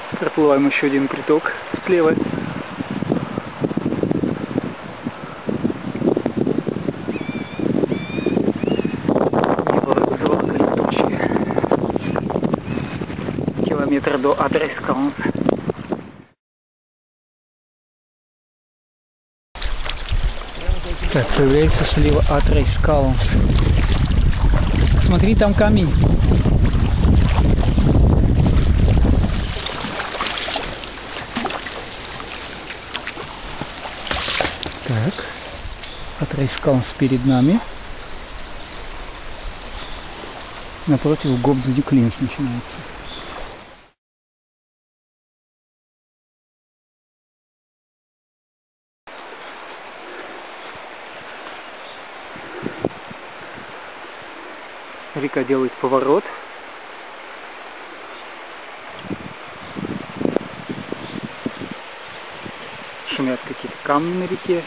Проплываем еще один приток слева. Километр до Адрескаунс. Так, появляется слева Адрескаунс. Смотри, там камень. Так, Адрескаунс перед нами. Напротив Гобдзен-Клинс начинается. Река делает поворот. Шумят какие-то камни на реке.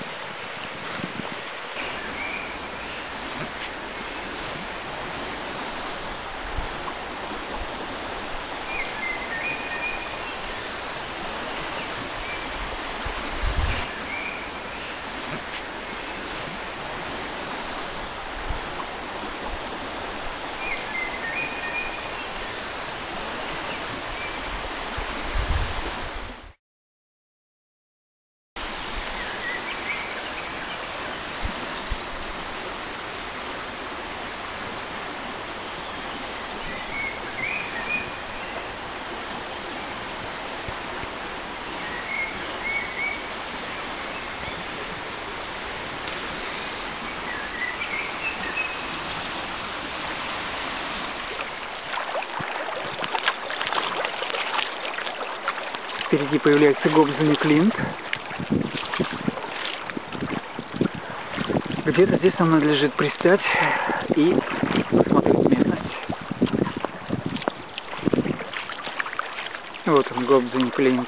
Впереди появляется Гобдзен-Клинс. Где-то здесь нам надлежит пристать и посмотреть местность. Вот он, Гобдзен-Клинс.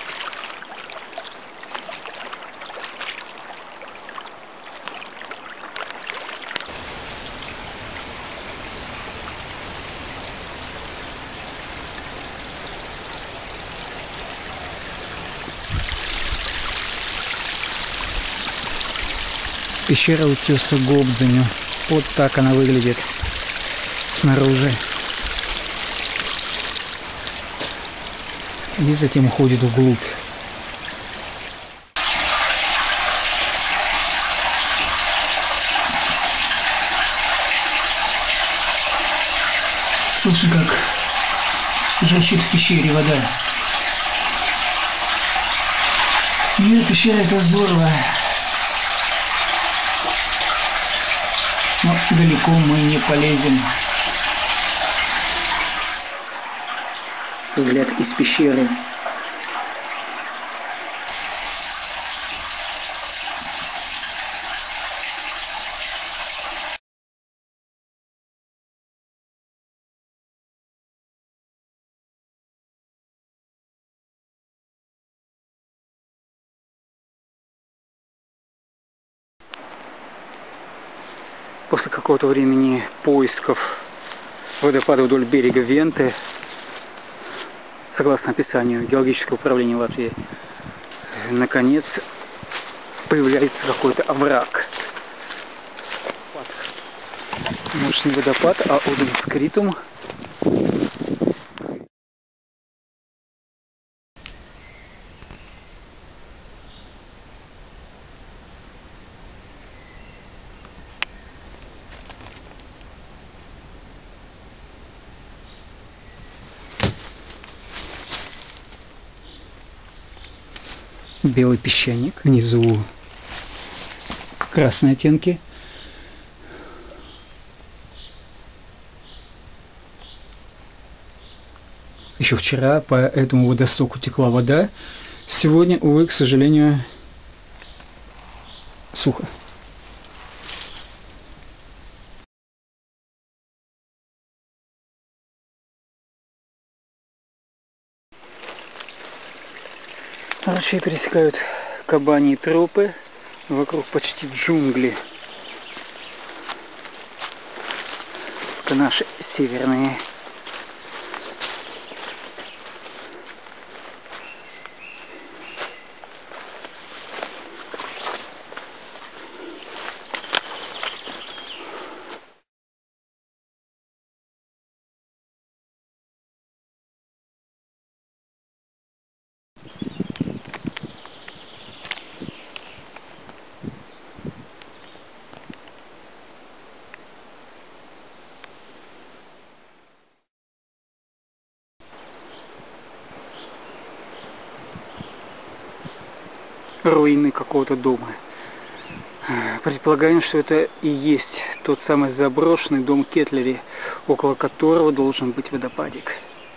Пещера утеса Гобдзеня. Вот так она выглядит снаружи. И затем уходит вглубь. Слушай, как журчит в пещере вода. Нет, пещера — это здорово. Но далеко мы не полезем. Взгляд из пещеры. После какого-то времени поисков водопада вдоль берега Венты, согласно описанию Геологического управления Латвии, наконец появляется какой-то овраг. Может, не водопад, а Оденскритум. Белый песчаник, внизу красные оттенки. Еще вчера по этому водостоку текла вода. Сегодня, увы, к сожалению, сухо. Ручей пересекают кабаньи тропы, вокруг почти джунгли. Это наши северные. руины какого-то дома. Предполагаем, что это и есть тот самый заброшенный дом Кетлери, около которого должен быть водопадик.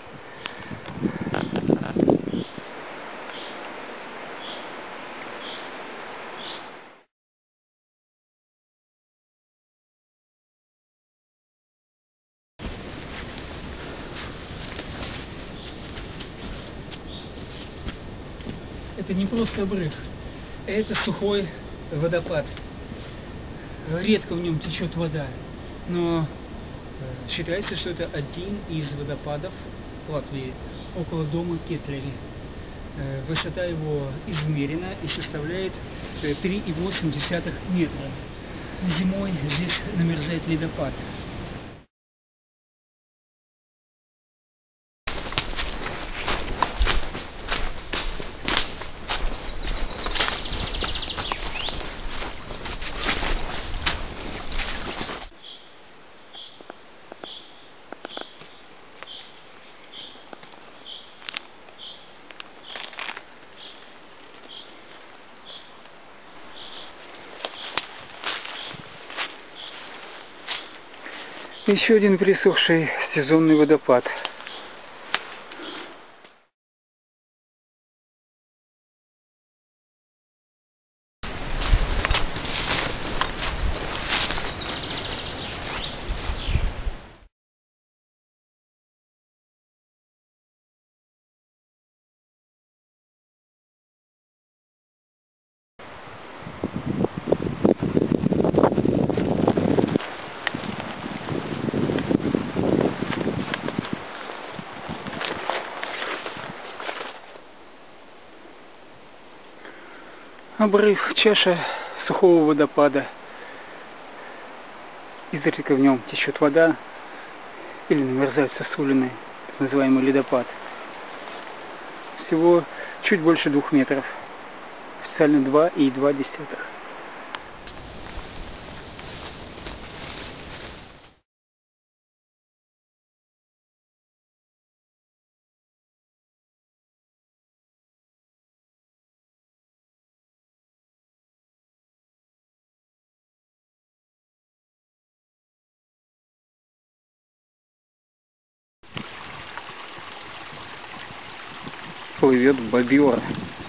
Это не просто обрыв, это сухой водопад. Редко в нем течет вода, но считается, что это один из водопадов Латвии, около дома Кетлери. Высота его измерена и составляет 3,8 метра. Зимой здесь намерзает ледопад. Еще один пересохший сезонный водопад. Обрыв, чаша сухого водопада. Изредка в нем течет вода или намерзают сосулины, так называемый ледопад. Всего чуть больше 2 метров. Официально 2,2. Плывет бобер.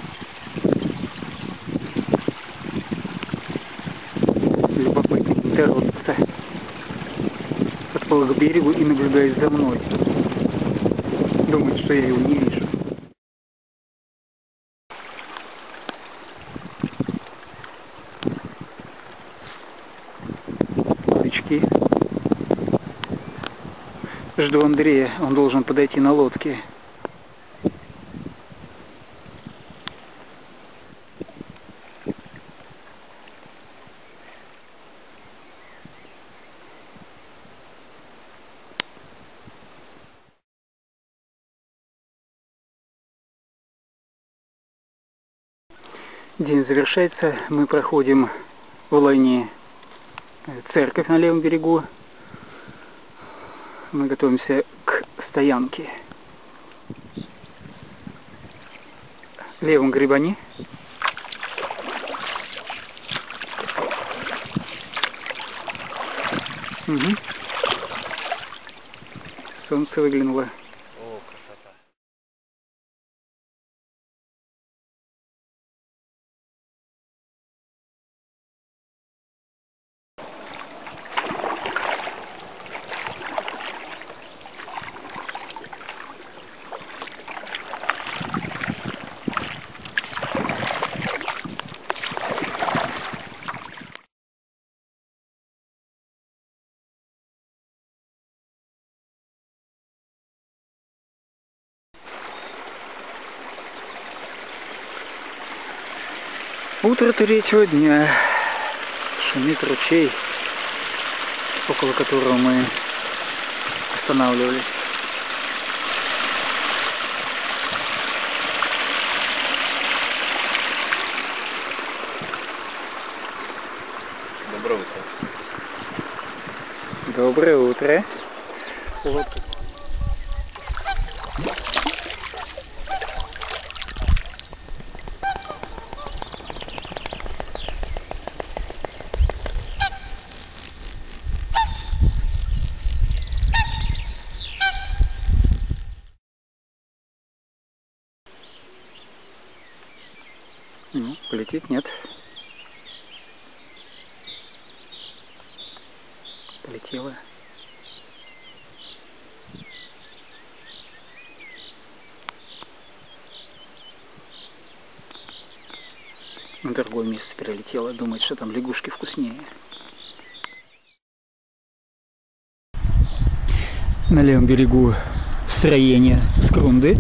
Любопытный дородца. Подплыл к берегу и наблюдает за мной. Думает, что я его не вижу. Крючки. Жду Андрея, он должен подойти на лодке. День завершается, мы проходим в Лайне церковь на левом берегу. Мы готовимся к стоянке. Левом грибани. Угу. Солнце выглянуло. О, красота. Утро 3-го дня. Шумит ручей, около которого мы останавливались. Доброе утро. Доброе утро. Лодка. Полетит? Нет. Полетела. На другое место перелетела. Думает, что там лягушки вкуснее. На левом берегу строение Скрунды.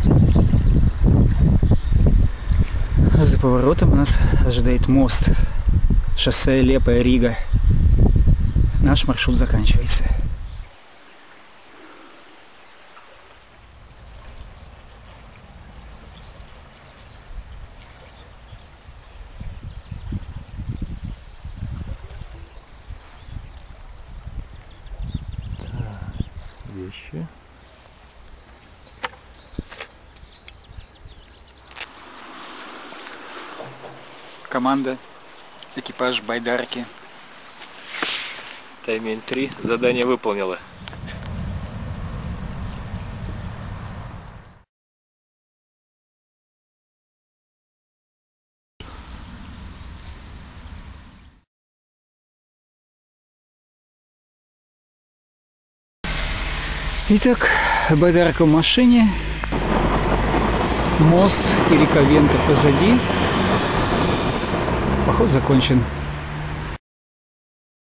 А за поворотом у нас ожидает мост. Шоссе Лепая-Рига. Наш маршрут заканчивается. Вещи. Команда, экипаж байдарки. Таймень 3. Задание выполнила. Итак, байдарка в машине. Мост Перековенко позади. Поход закончен.